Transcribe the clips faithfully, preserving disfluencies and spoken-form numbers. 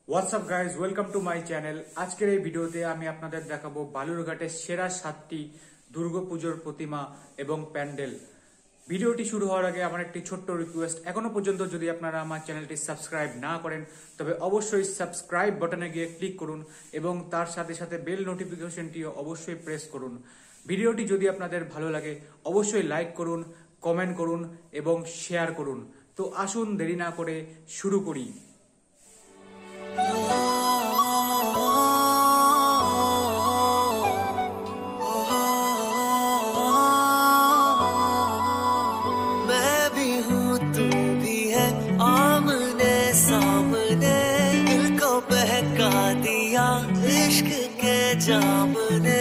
WhatsApp guys, welcome to my channel. আজকের এই ভিডিওতে আমি আপনাদের দেখাবো বালুরঘাটের সেরা সাতটি দুর্গাপুজোর প্রতিমা এবং প্যান্ডেল। ভিডিওটি শুরু হওয়ার আগে আমার একটি ছোট্ট রিকোয়েস্ট, এখনো পর্যন্ত যদি আপনারা আমার চ্যানেলটি সাবস্ক্রাইব না করেন তবে অবশ্যই সাবস্ক্রাইব বাটনে গিয়ে ক্লিক করুন এবং তার সাথে সাথে বেল নোটিফিকেশনটিও অবশ্যই প্রেস করুন। ভিডিওটি যদি আপনাদের ভালো লাগে অবশ্যই লাইক করুন, কমেন্ট করুন এবং শেয়ার করুন। তো আসুন দেরি না করে শুরু করি। इश्क के जाम ने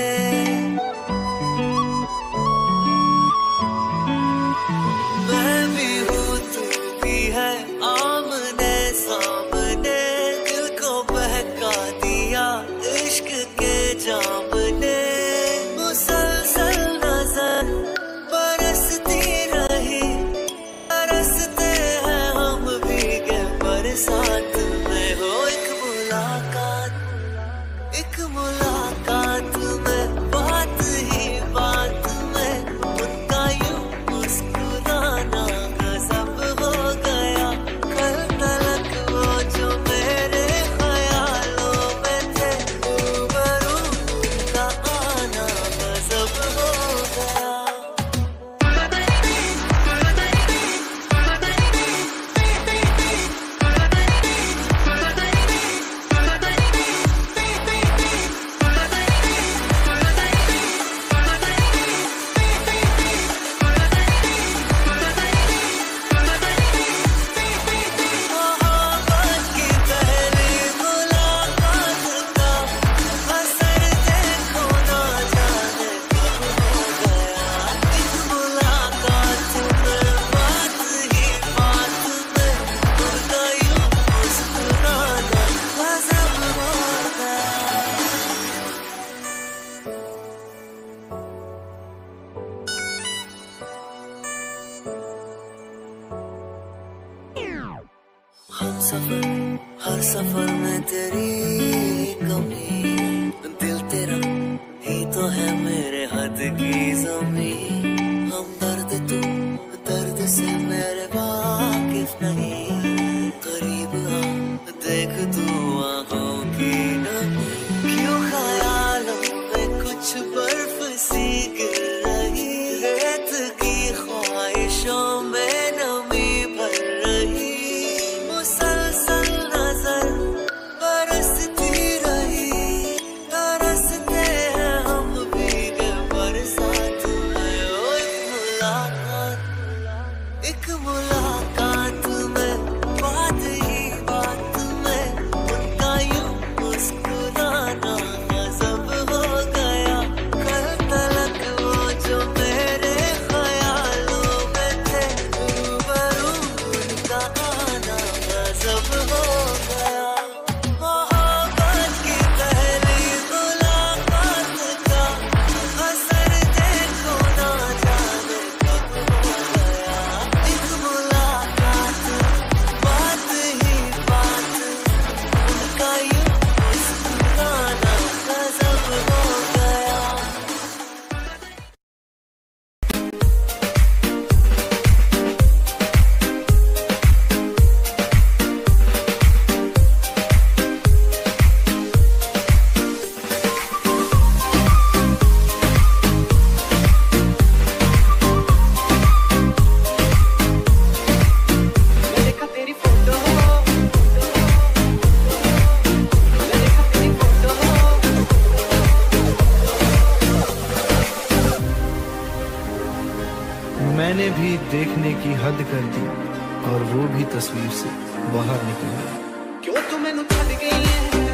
मैं भी हूँ तू भी है, आमने सामने दिल को बहका दिया इश्क के जाम ने। मुसलसल नजर बरसती रही, बरसते हैं हम भीगे बरसात में। हो एक मुलाकात, एक मुलाकात में, बात ही बात में उनका यूं मुस्कुराना गजब हो गया। कल तलक वो जो मेरे ख्यालों में थे, रूबरू उनका आना गजब हो गया। हम सफर, हर सफर में तेरी कमी, दिल तेरा ही तो है मेरे हद की ज़मीं। हम दर्द तू दर्द से मेरे वाकिफ नहीं, करीब आ देख तू आँखों की नमी। क्यों ख्यालों में कुछ बर्फ सी गिर रही, रेत की ख्वाहिशों में नमी भर रही। मुसलसल नजर बरसती रही, तरसते हैं हम भीगे बरसात में। ओ एक मुलाकात, एक मुलाकात में, बात ही बात में उनका यूं मुस्कुराना गजब हो गया। कल तलक वो जो मेरे ख्यालों में थे, रूबरू उनका आना गजब हो गया। मोहब्बत की पहली मुलाकात का असर देखो ना जाने कब हो गया। एक मुलाकात, बात ही बात, उनका यूं मुस्कुराना गजब हो गया। मैं देखा तेरी फोटो, मैं देखा तेरी फोटो। मैंने भी देखने की हद कर दी और वो भी तस्वीर से बाहर निकल गया। क्यों तू मैनू छड़ गई है,